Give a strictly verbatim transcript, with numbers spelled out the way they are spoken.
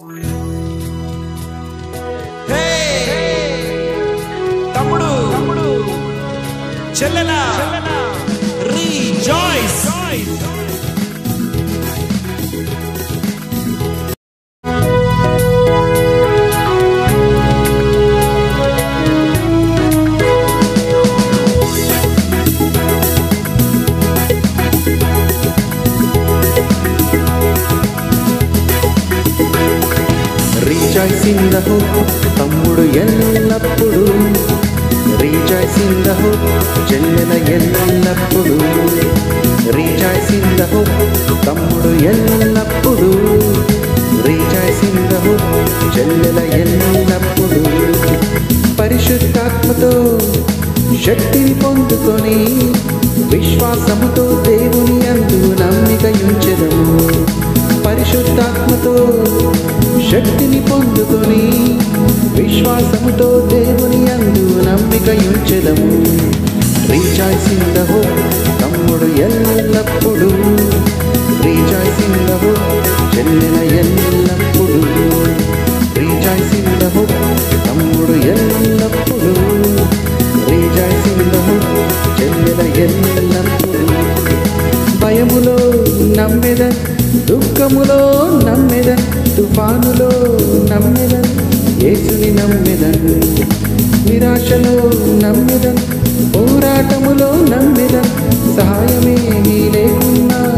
తమ్ముడు చెల్లెలా rejoice. Rejoice in the hope, తమ్ముడు ఎల్లప్పుడు. Rejoice in the hope, చెల్లెల ఎల్లప్పుడు. Rejoice in the hope, తమ్ముడు ఎల్లప్పుడు. Rejoice in the hope, చెల్లెల ఎల్లప్పుడు. పరిశుద్ధాత్మతో శక్తిని పొందుకొని విశ్వాసముతో దేవుని యందు నమ్మిక ఉంచెదము. పరిశుద్ధాత్మతో శక్తిని పొందుకొని విశ్వాసముతో దేవుని యందు నమ్మిక ఉంచెదము. రీజాయిస్ ఇన్ ద హోప్, తమ్ముడు ఎల్లప్పుడు. రీజాయిస్ ఇన్ ద హోప్, చెల్లెల ఎల్లప్పుడు. రీజాయిస్ ఇన్ ద హోప్, తమ్ముడు ఎల్లప్పుడు. రీజాయిస్ ఇన్ ద హోప్, చెల్లెల ఎల్లప్పుడు. భయములో నమ్మెదన్, దుఃఖములో నమ్మెదన్, తుఫానులో నమ్మెదన్, యేసుని నమ్మెదన్. నిరాశలో నమ్మెదన్, పోరాటములో నమ్మెదన్, సహాయమేమీ లేకున్నా